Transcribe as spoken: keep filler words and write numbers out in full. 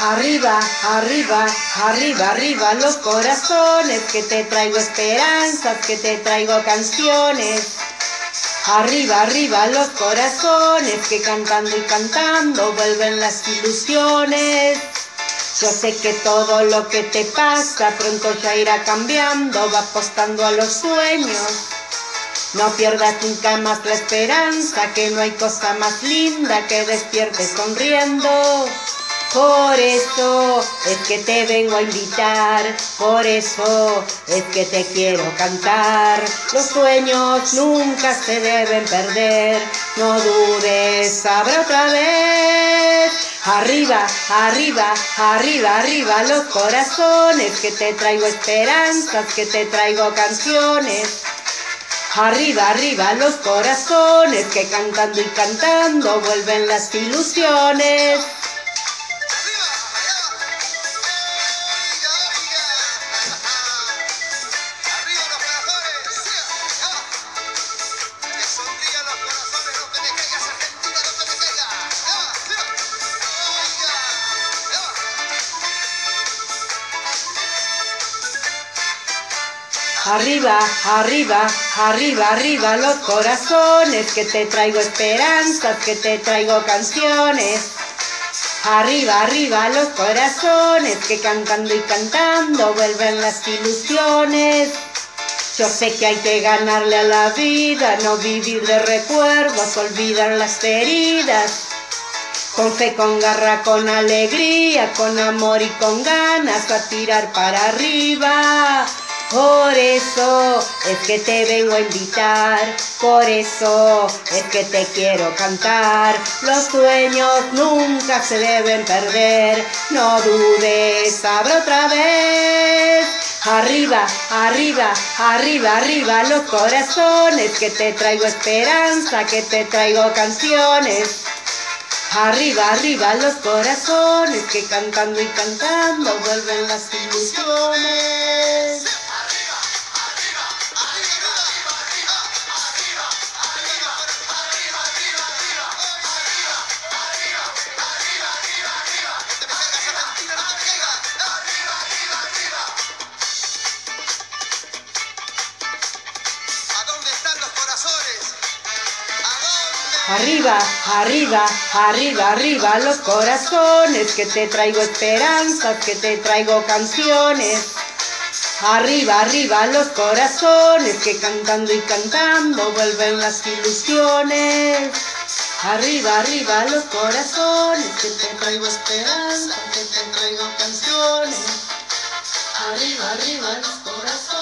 Arriba, arriba, arriba, arriba los corazones, que te traigo esperanzas, que te traigo canciones. Arriba, arriba los corazones, que cantando y cantando vuelven las ilusiones. Yo sé que todo lo que te pasa pronto ya irá cambiando, va apostando a los sueños. No pierdas nunca más la esperanza, que no hay cosa más linda que despiertes sonriendo. Por eso es que te vengo a invitar, por eso es que te quiero cantar. Los sueños nunca se deben perder, no dudes, habrá otra vez. Arriba, arriba, arriba, arriba los corazones, que te traigo esperanzas, que te traigo canciones. Arriba, arriba los corazones, que cantando y cantando vuelven las ilusiones. Arriba, arriba, arriba, arriba los corazones, que te traigo esperanzas, que te traigo canciones. Arriba, arriba los corazones, que cantando y cantando vuelven las ilusiones. Yo sé que hay que ganarle a la vida, no vivir de recuerdos, olvidar las heridas. Con fe, con garra, con alegría, con amor y con ganas, a tirar para arriba. Por eso es que te vengo a invitar, por eso es que te quiero cantar. Los sueños nunca se deben perder, no dudes, habrá otra vez. Arriba, arriba, arriba, arriba los corazones, que te traigo esperanza, que te traigo canciones. Arriba, arriba los corazones, que cantando y cantando vuelven las ilusiones. Arriba, arriba, arriba, arriba los corazones, que te traigo esperanzas, que te traigo canciones. Arriba, arriba los corazones, que cantando y cantando vuelven las ilusiones. Arriba, arriba los corazones, que te traigo esperanzas, que te traigo canciones. Arriba, arriba los corazones.